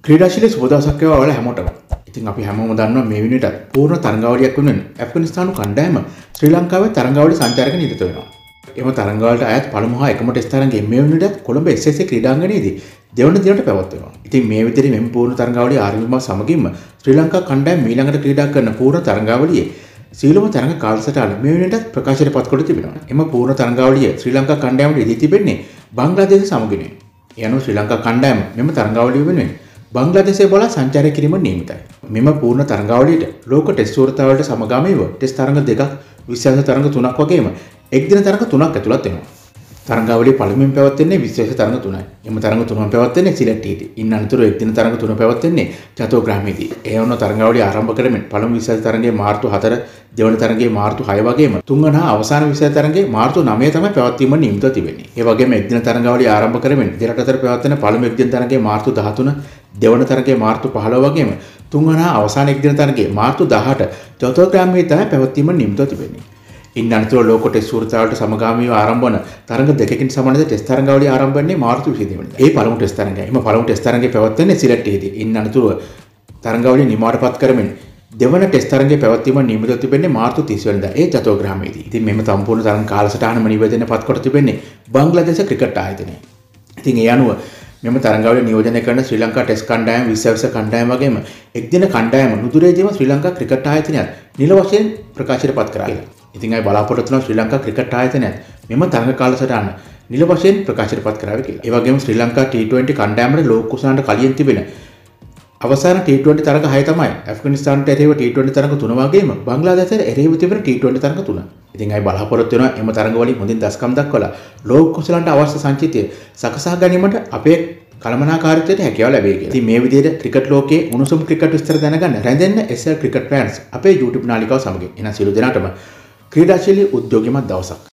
ක්‍රීඩාශීලී සුබ දවසක් වේවා ඔයාලා හැමෝටම. ඉතින් අපි හැමෝම දන්නවා මේ වෙනුවට පූර්ණ තරඟාවලියක් වෙනුවෙන් ඇෆ්ගනිස්තානු කණ්ඩායම ශ්‍රී ලංකාවේ තරඟාවලි සංචාරක නිරත වෙනවා. එම තරඟාවලට අයත් පළමු හා එකම ටෙස්ට් තරඟයේ මේ වෙනුවට කොළඹ SSC ක්‍රීඩාංගණයේදී දෙවන දිනට පැවැත්වෙනවා. ඉතින් මේ විදිහට මෙම පූර්ණ තරඟාවලිය ආරම්භ සමගින්ම ශ්‍රී ලංකා කණ්ඩායම ඊළඟට ක්‍රීඩා කරන පූර්ණ තරඟාවලියේ සීලම තරඟ කාලසටහන මේ වෙනුවට ප්‍රකාශයට පත් කොට තිබෙනවා. එම පූර්ණ තරඟාවලිය ශ්‍රී ලංකා කණ්ඩායමට දී තිබෙන්නේ බංග්ලාදේශ සමගිනුයි. යනු ශ්‍රී ලංකා කණ්ඩායම මෙම තරඟාවලිය වෙනුවෙන් බංග්ලාදේශයේ බලා සංචාරය කිරීම නියමිතයි. මෙම පූර්ණ තරඟාවලියට ලෝක ටෙස්ට් ශූරතාවලට සමගාමීව ටෙස්ට් තරඟ දෙකක්, විශ්වාස තරඟ තුනක් වගේම එක් දින තරඟ තුනක් ඇතුළත් වෙනවා. තරඟාවලිය පළමුවෙන් පැවැත්වෙන්නේ විශ්වාස තරඟ තුනයි. එම තරඟ තුනම පැවැත්වෙන්නේ සිලට්ටියේදී. ඉන් අනතුරු එක් දින තරඟ තුන පැවැත්වෙන්නේ චතෝග්‍රාමයේදී. ඒ වුණ තරඟාවලිය ආරම්භ කරමින් පළමු විශ්වාස තරඟයේ මාර්තු 4, දෙවන තරඟයේ මාර්තු 6 වගේම තුන්වන හා අවසාන විශ්වාස තරඟයේ මාර්තු 9 තමයි පැවැත්වීම නියමිතව තිබෙන්නේ. ඒ වගේම එක් දින තරඟාවලිය ආරම්භ කරමින් දෙරට අතර පැවැත්වෙන පළමු එක් දින තරඟයේ මාර්තු 13, දෙවන තරඟයේ මාර්තු 15 වගේම තුන්වන හා අවසාන එක් දින තරඟයේ මාර්තු 18 චතෝග්‍රාමයේ තමයි පැවැත්වීම නියමිතව තිබෙන්නේ. ඉන් අනතුරු ලෝක ටෙස්ට් ශූරතාවලට සමගාමීව ආරම්භ වන තරඟ දෙකකින් සමානව ටෙස්ට් තරඟාවලිය ආරම්භ වෙන්නේ මාර්තු 22 වෙනිදා. ඒ පළමු ටෙස්ට් තරඟය. එම පළමු ටෙස්ට් තරඟය පැවැත්වෙන්නේ සිලට්ටියේදී. ඉන් අනතුරු තරඟාවලිය නිමාවටපත් කරමින් දෙවන ටෙස්ට් තරඟයේ පැවැත්වීම නියමිතව තිබෙන්නේ මාර්තු 30 වෙනිදා ඒ චතෝග්‍රාමයේදී. ඉතින් මෙම සම්පූර්ණ තරඟ කාලසටහනම නිවේදනයපත් කොට තිබෙන්නේ බංග්ලාදේශ ක්‍රිකට් ආයතනය. ඉතින් ඒ අනුව මෙම තරඟාවලිය නියෝජනය කරන ශ්‍රී ලංකා ටෙස්ට් කණ්ඩායම, විශ්වාස කණ්ඩායම වගේම එක් දින කණ්ඩායම නුදුරේදීම ශ්‍රී ලංකා ක්‍රිකට් ආයතනයත් නිල වශයෙන් ප්‍රකාශයට පත් කරා. ඉතින් අය බලාපොරොත්තු වෙනවා ශ්‍රී ලංකා ක්‍රිකට් ආයතනයත් මෙම තරඟ කාලසටහන නිල වශයෙන් ප්‍රකාශයට පත් කරාවි කියලා. ඒ වගේම ශ්‍රී ලංකා T20 කණ්ඩායමේ ලෝක කුසලන්ට කලින් තිබෙන අවසාන T20 තරඟ 6 තමයි ඇෆ්ගනිස්තානට එරෙහිව T20 තරඟ 3 වගේම බංග්ලාදේශයට එරෙහිව තිබෙන T20 තරඟ 3. ඉතින් අය බලාපොරොත්තු වෙනවා එම තරඟ වලින් හොඳින් දස්කම් දක්වලා ලෝක කුසලන්ට අවශ්‍ය සංචිතය සකසා ගැනීමට අපේ කළමනාකාරීත්වයට හැකියාව ලැබේ කියලා. ඉතින් මේ විදිහට ක්‍රිකට් ලෝකයේ උණුසුම් ක්‍රිකට් විස්තර දැනගන්න රැඳෙන්න SL ක්‍රිකට් ෆෑන්ස් අපේ YouTube නාලිකාව සමගින්. එහෙනම් සියලු දෙනාටම ක්‍රීඩාශීලී උද්‍යෝගිමත් දවසක්.